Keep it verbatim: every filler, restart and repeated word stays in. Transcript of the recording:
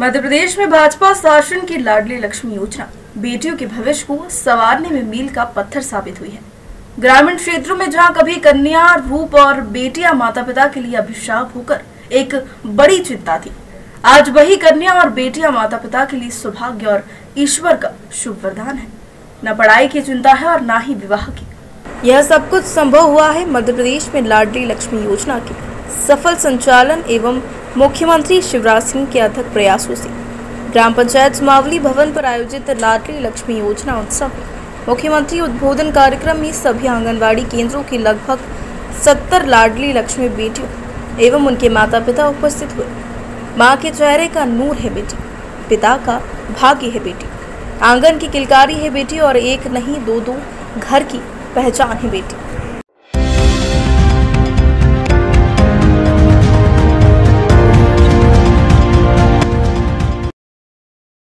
मध्य प्रदेश में भाजपा शासन की लाडली लक्ष्मी योजना बेटियों के भविष्य को संवारने में मील का पत्थर साबित हुई है। ग्रामीण क्षेत्रों में जहां कभी कन्या रूप और बेटियां माता पिता के लिए अभिशाप होकर एक बड़ी चिंता थी, आज वही कन्या और बेटियां माता पिता के लिए सौभाग्य और ईश्वर का शुभ वरदान है। न पढ़ाई की चिंता है और न ही विवाह की। यह सब कुछ संभव हुआ है मध्य प्रदेश में लाडली लक्ष्मी योजना के सफल संचालन एवं मुख्यमंत्री शिवराज सिंह के अथक प्रयासों से। ग्राम पंचायत सुमावली भवन पर आयोजित लाडली लक्ष्मी योजना उत्सव में मुख्यमंत्री उद्बोधन कार्यक्रम में सभी आंगनबाड़ी केंद्रों की लगभग सत्तर लाडली लक्ष्मी बेटियों एवं उनके माता पिता उपस्थित हुए। माँ के चेहरे का नूर है बेटी, पिता का भाग्य है बेटी, आंगन की किलकारी है बेटी और एक नहीं दो दो घर की पहचान है बेटी।